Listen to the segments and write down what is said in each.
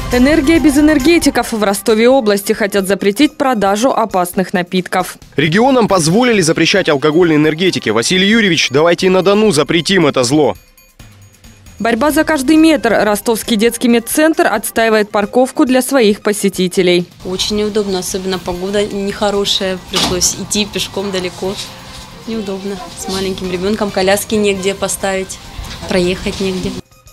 Энергия без энергетиков. В Ростове области хотят запретить продажу опасных напитков. Регионам позволили запрещать алкогольные энергетики. Василий Юрьевич, давайте на Дону запретим это зло. Борьба за каждый метр. Ростовский детский медцентр отстаивает парковку для своих посетителей. Очень неудобно, особенно погода нехорошая. Пришлось идти пешком далеко. Неудобно. С маленьким ребенком коляски негде поставить, проехать негде.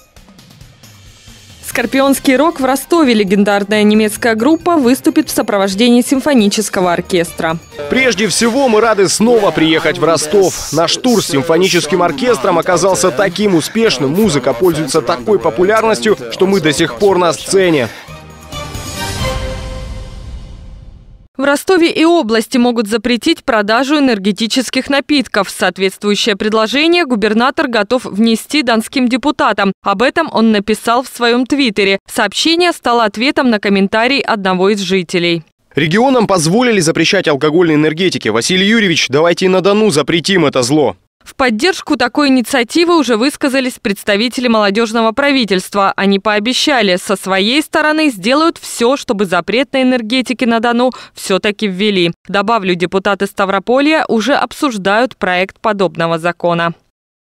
Скорпионский рок в Ростове. Легендарная немецкая группа выступит в сопровождении симфонического оркестра. Прежде всего, мы рады снова приехать в Ростов. Наш тур с симфоническим оркестром оказался таким успешным, музыка пользуется такой популярностью, что мы до сих пор на сцене. В Ростове и области могут запретить продажу энергетических напитков. Соответствующее предложение губернатор готов внести донским депутатам. Об этом он написал в своем твиттере. Сообщение стало ответом на комментарий одного из жителей. Регионам позволили запрещать алкогольные энергетики. Василий Юрьевич, давайте на Дону запретим это зло. В поддержку такой инициативы уже высказались представители молодежного правительства. Они пообещали, со своей стороны сделают все, чтобы запрет на энергетики на Дону все-таки ввели. Добавлю, депутаты Ставрополья уже обсуждают проект подобного закона.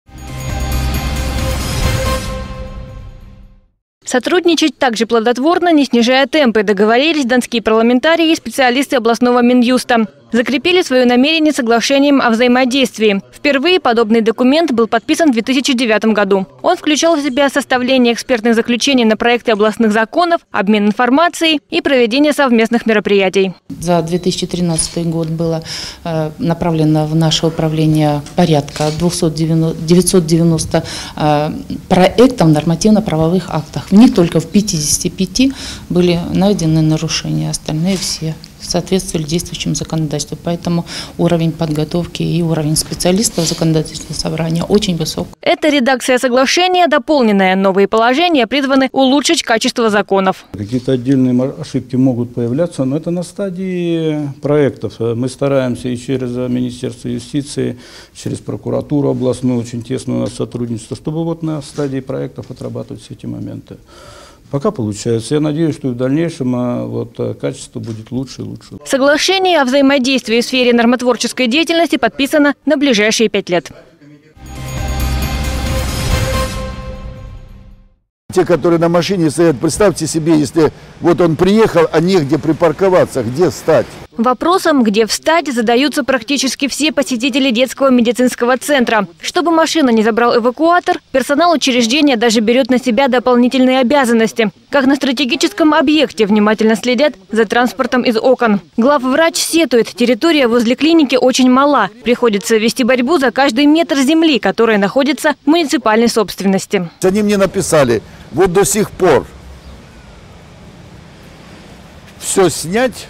Сотрудничать также плодотворно, не снижая темпы, договорились донские парламентарии и специалисты областного Минюста. Закрепили свое намерение соглашением о взаимодействии. Впервые подобный документ был подписан в 2009 году. Он включал в себя составление экспертных заключений на проекты областных законов, обмен информацией и проведение совместных мероприятий. За 2013 год было направлено в наше управление порядка 990 проектов нормативно-правовых актов. В них только в 55 были найдены нарушения, остальные все соответствовали действующему законодательству. Поэтому уровень подготовки и уровень специалистов законодательного собрания очень высок. Эта редакция соглашения дополненная. Новые положения призваны улучшить качество законов. Какие-то отдельные ошибки могут появляться, но это на стадии проектов. Мы стараемся и через Министерство юстиции, через прокуратуру областную, очень тесно у нас сотрудничество, чтобы вот на стадии проектов отрабатывать все эти моменты. Пока получается. Я надеюсь, что и в дальнейшем качество будет лучше и лучше. Соглашение о взаимодействии в сфере нормотворческой деятельности подписано на ближайшие 5 лет. Те, которые на машине стоят, представьте себе, если вот он приехал, а негде припарковаться, где встать? Вопросом, где встать, задаются практически все посетители детского медицинского центра. Чтобы машина не забрал эвакуатор, персонал учреждения даже берет на себя дополнительные обязанности. Как на стратегическом объекте внимательно следят за транспортом из окон. Главврач сетует, территория возле клиники очень мала. Приходится вести борьбу за каждый метр земли, которая находится в муниципальной собственности. Они мне написали, вот до сих пор все снять,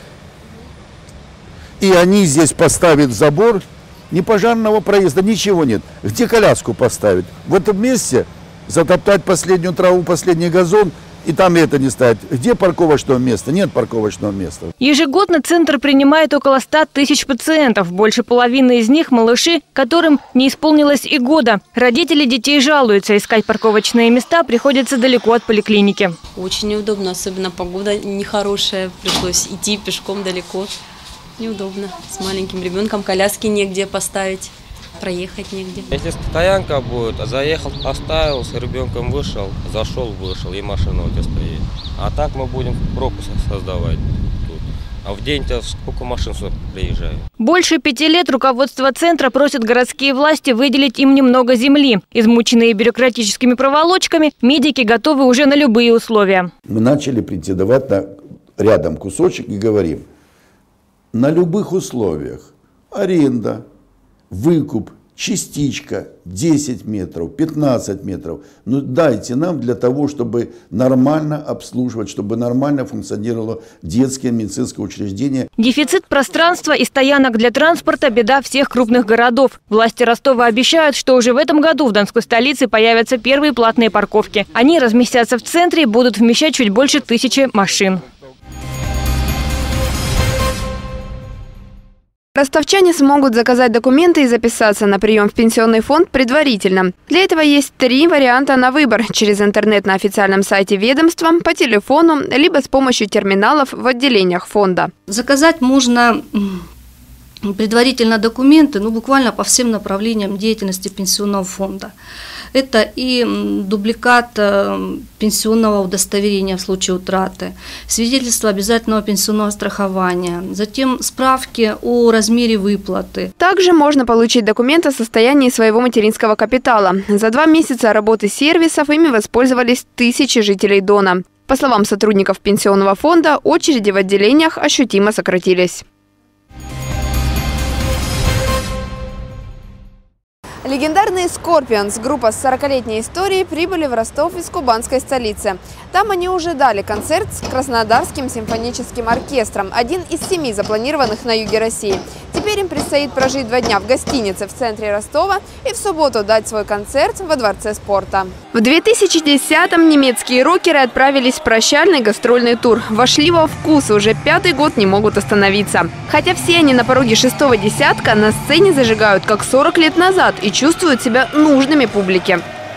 и они здесь поставят забор, ни пожарного проезда, ничего нет. Где коляску поставить? В этом месте затоптать последнюю траву, последний газон, и там это не ставить. Где парковочного места? Нет парковочного места. Ежегодно центр принимает около 100 тысяч пациентов. Больше половины из них – малыши, которым не исполнилось и года. Родители детей жалуются. Искать парковочные места приходится далеко от поликлиники. Очень неудобно, особенно погода нехорошая. Пришлось идти пешком далеко. Неудобно. С маленьким ребенком коляски негде поставить, проехать негде. Если стоянка будет, заехал, поставил, с ребенком вышел, зашел, вышел, и машина у тебя стоит. А так мы будем пропуск создавать тут. А в день-то сколько машин приезжает? Больше 5 лет руководство центра просит городские власти выделить им немного земли. Измученные бюрократическими проволочками, медики готовы уже на любые условия. Мы начали претендовать на рядом кусочек и говорим, на любых условиях аренда, выкуп, частичка 10 метров, 15 метров. Ну дайте нам для того, чтобы нормально обслуживать, чтобы нормально функционировало детское медицинское учреждение. Дефицит пространства и стоянок для транспорта – беда всех крупных городов. Власти Ростова обещают, что уже в этом году в Донской столице появятся первые платные парковки. Они разместятся в центре и будут вмещать чуть больше 1000 машин. Ростовчане смогут заказать документы и записаться на прием в пенсионный фонд предварительно. Для этого есть 3 варианта на выбор: через интернет на официальном сайте ведомства, по телефону, либо с помощью терминалов в отделениях фонда. Заказать можно предварительно документы, буквально по всем направлениям деятельности пенсионного фонда. Это и дубликат пенсионного удостоверения в случае утраты, свидетельство обязательного пенсионного страхования, затем справки о размере выплаты. Также можно получить документ о состоянии своего материнского капитала. За 2 месяца работы сервисов ими воспользовались тысячи жителей Дона. По словам сотрудников пенсионного фонда, очереди в отделениях ощутимо сократились. Легендарные Scorpions, группа с 40-летней историей, прибыли в Ростов из кубанской столицы. Там они уже дали концерт с Краснодарским симфоническим оркестром, один из 7 запланированных на юге России. Теперь им предстоит прожить 2 дня в гостинице в центре Ростова и в субботу дать свой концерт во Дворце спорта. В 2010-м немецкие рокеры отправились в прощальный гастрольный тур. Вошли во вкус и уже 5-й год не могут остановиться. Хотя все они на пороге 6-го десятка, на сцене зажигают как 40 лет назад и чувствуют себя нужными публике.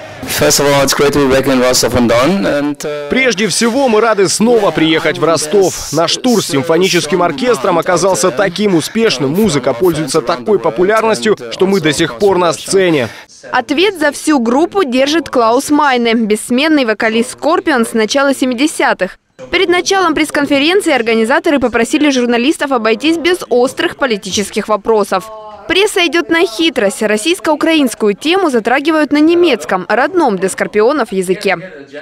Прежде всего, мы рады снова приехать в Ростов. Наш тур с симфоническим оркестром оказался таким успешным, музыка пользуется такой популярностью, что мы до сих пор на сцене. Ответ за всю группу держит Клаус Майне, бессменный вокалист Scorpions с начала 70-х. Перед началом пресс-конференции организаторы попросили журналистов обойтись без острых политических вопросов. Пресса идет на хитрость. Российско-украинскую тему затрагивают на немецком, родном для скорпионов языке.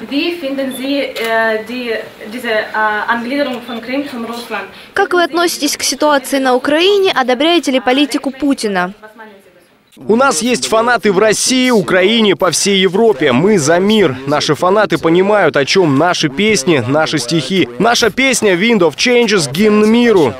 Как вы относитесь к ситуации на Украине? Одобряете ли политику Путина? У нас есть фанаты в России, Украине, по всей Европе. Мы за мир. Наши фанаты понимают, о чем наши песни, наши стихи. Наша песня «Wind of Changes» – гимн миру.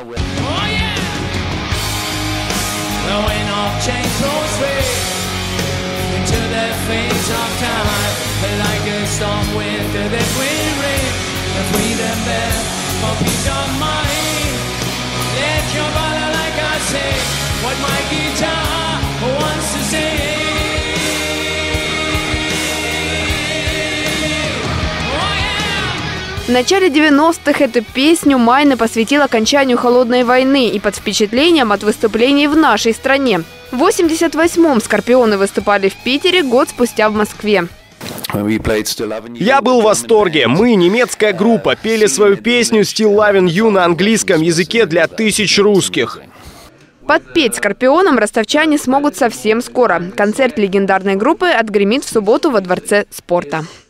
В начале 90-х эту песню Майне посвятил окончанию холодной войны и под впечатлением от выступлений в нашей стране. В 88-м скорпионы выступали в Питере, год спустя в Москве. Я был в восторге. Мы, немецкая группа, пели свою песню «Still Loving You» на английском языке для тысяч русских. Подпеть скорпионам ростовчане смогут совсем скоро. Концерт легендарной группы отгремит в субботу во Дворце спорта.